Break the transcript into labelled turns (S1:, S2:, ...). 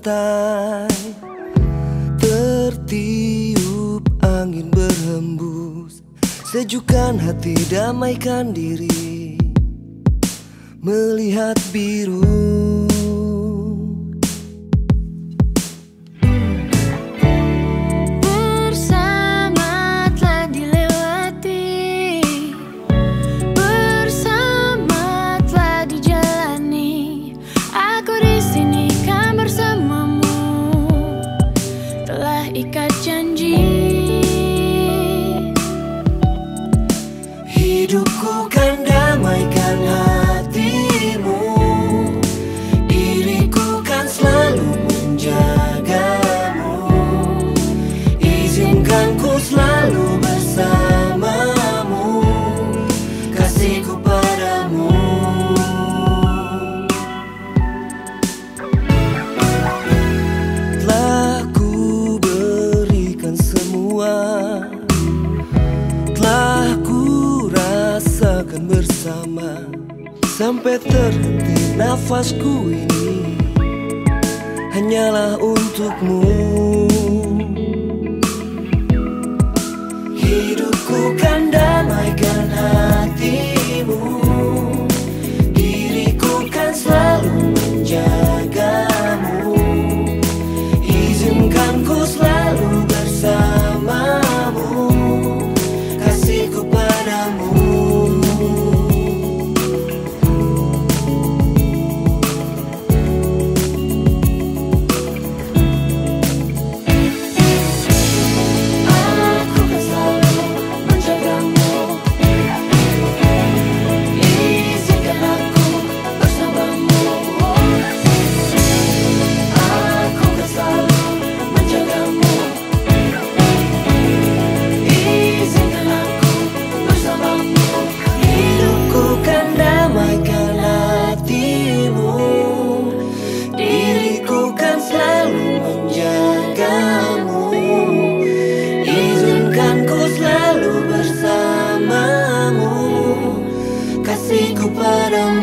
S1: pantai, tertiup angin berhembus, sejukkan hati, damaikan diri, melihat biru.
S2: Ikat janji,
S1: hidupku kan damaikan hatimu, diriku kan selalu menjagamu. Izinkan ku selalu bersamamu, kasihku padamu. Telah ku rasakan bersama, sampai terhenti nafasku ini hanyalah untukmu. Hidupku kan damaikan hatimu, diriku kan selalu menjagamu. Izinkan ku selalu bersamamu, kasihku padamu. Aku kan selalu menjagamu, izinkan aku bersamamu. Aku kan selalu menjagamu, izinkan aku bersamamu. Hidupku kan damaikan hatimu, diriku kan selalu menjagamu. Izinkan ku selalu bersamamu, kasihku padamu.